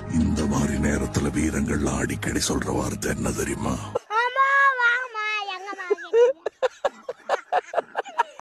இந்த மாதிரி நேரத்துல வீரங்கள்லாம் அடிக்கடி சொல்ற வார்த்தை என்ன தெரியுமா?